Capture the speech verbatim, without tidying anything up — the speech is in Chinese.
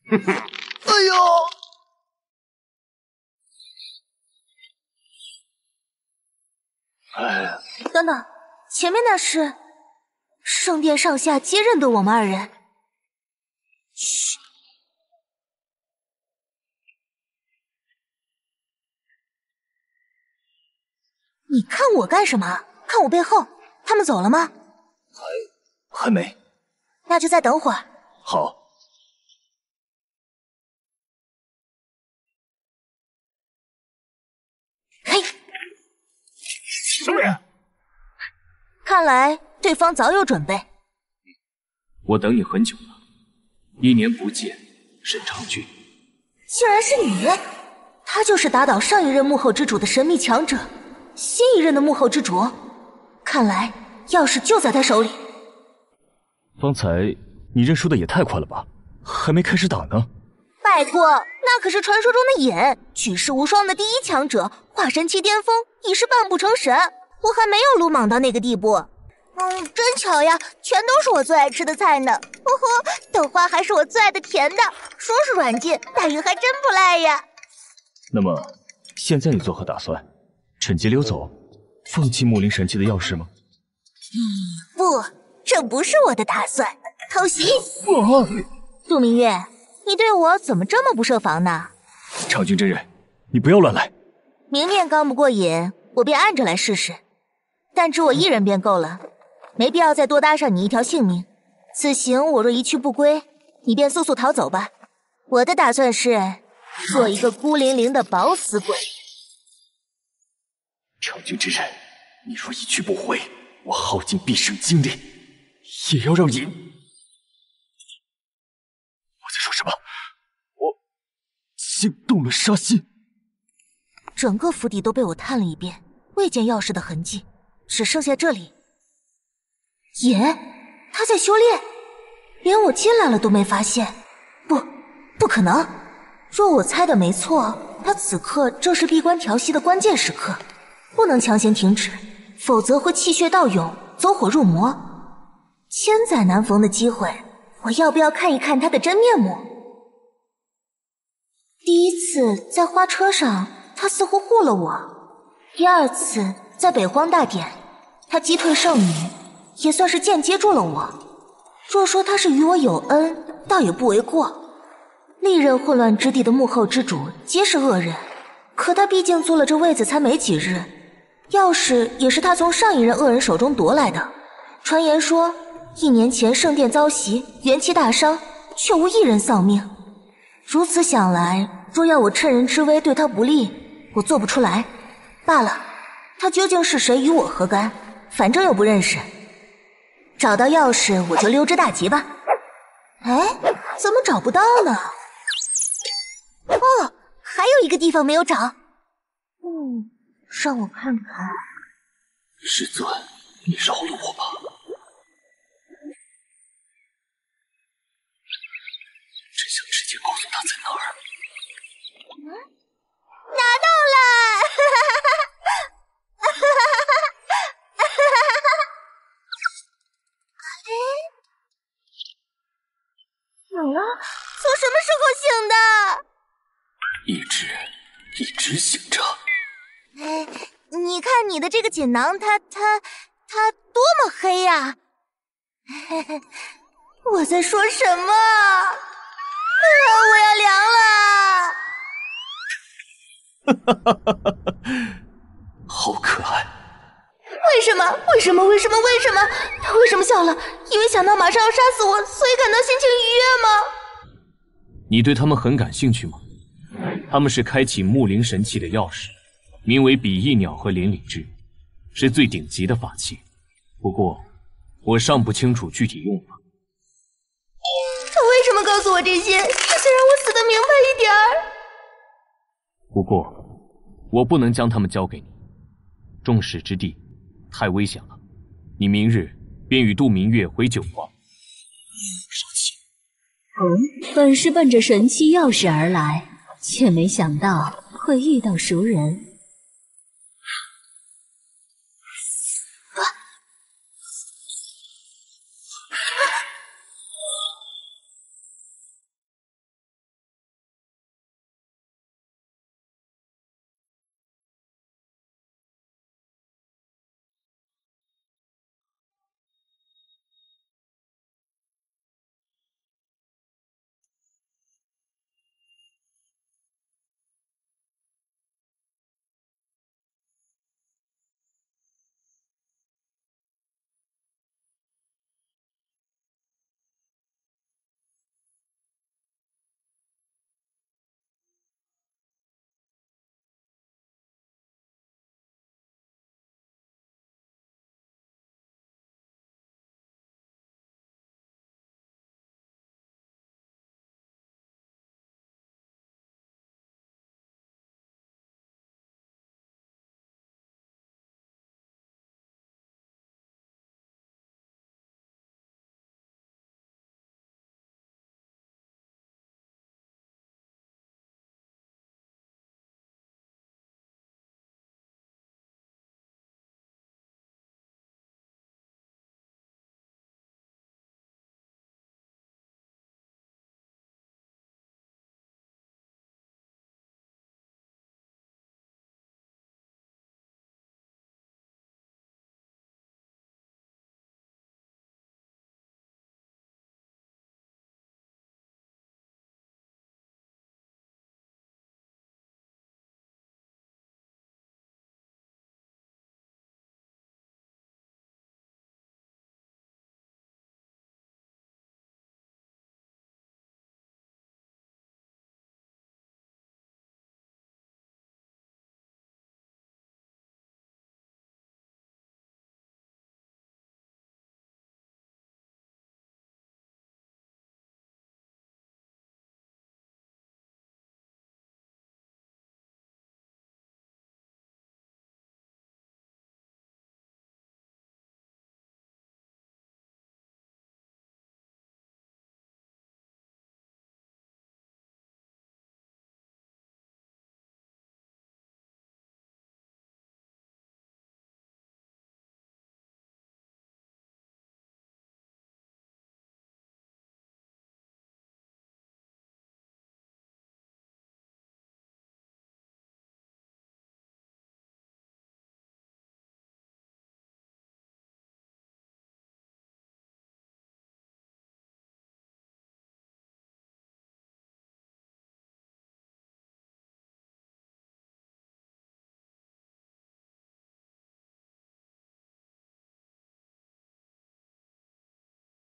哎呦！哎， 等等，前面那是圣殿上下皆认得我们二人。嘘。你看我干什么？看我背后，他们走了吗？ 还还没。 那就再等会儿。 好。 嘿， 什么人？ 看来对方早有准备。 我等你很久了，一年不见，沈长君。 竟然是你！他就是打倒上一任幕后之主的神秘强者。新一任的幕后之主，看来钥匙就在他手里。 方才你认输的也太快了吧，还没开始打呢。 拜托，那可是传说中的瘾，举世无双的第一强者，化神期巅峰，一时半不成神。我还没有鲁莽到那个地步。嗯，真巧呀，全都是我最爱吃的菜呢。呵呵，豆花还是我最爱的甜的，说是软禁，待遇还真不赖呀。 那么，现在你作何打算？趁机溜走，放弃木灵神器的钥匙吗？ 嗯，不，这不是我的打算。偷袭！ 啊！ 杜明月，你对我怎么这么不设防呢？ 长君真人，你不要乱来。 明面刚不过瘾，我便按着来试试。但只我一人便够了，没必要再多搭上你一条性命。此行我若一去不归，你便速速逃走吧。我的打算是做一个孤零零的饱死鬼。 长君之人，你若一去不回，我耗尽毕生精力，也要让你……我在说什么？我惊动了杀心。 整个府邸都被我探了一遍，未见钥匙的痕迹，只剩下这里。爷，他在修炼，连我进来了都没发现。不，不可能！若我猜的没错，他此刻正是闭关调息的关键时刻。不能强行停止，否则会气血倒涌，走火入魔。千载难逢的机会，我要不要看一看他的真面目？第一次在花车上，他似乎护了我；第二次在北荒大典，他击退圣女，也算是间接助了我。若说他是与我有恩，倒也不为过。历任混乱之地的幕后之主皆是恶人，可他毕竟坐了这位子才没几日。钥匙也是他从上一任恶人手中夺来的。传言说，一年前圣殿遭袭，元气大伤，却无一人丧命。如此想来，若要我趁人之危对他不利，我做不出来。罢了，他究竟是谁与我何干？反正又不认识。找到钥匙，我就溜之大吉吧。哎，怎么找不到呢？哦，还有一个地方没有找。嗯。让我看看。 师尊，你饶了我吧。真想直接告诉他在哪儿。 嗯，拿到了！哎，醒了？从什么时候醒的？ 一直一直醒着。 哎，你看你的这个锦囊，它它它多么黑呀！我在说什么？啊，我要凉了！ 哈哈哈哈哈！好可爱。 为什么？为什么？为什么？为什么？他为什么笑了？因为想到马上要杀死我，所以感到心情愉悦吗？ 你对他们很感兴趣吗？他们是开启木灵神器的钥匙。名为比翼鸟和连理枝，是最顶级的法器。不过，我尚不清楚具体用法。 他为什么告诉我这些？是想让我死得明白一点儿。 不过，我不能将他们交给你。众矢之的，太危险了。你明日便与杜明月回九荒。杀气。 嗯，本是奔着神器钥匙而来，却没想到会遇到熟人。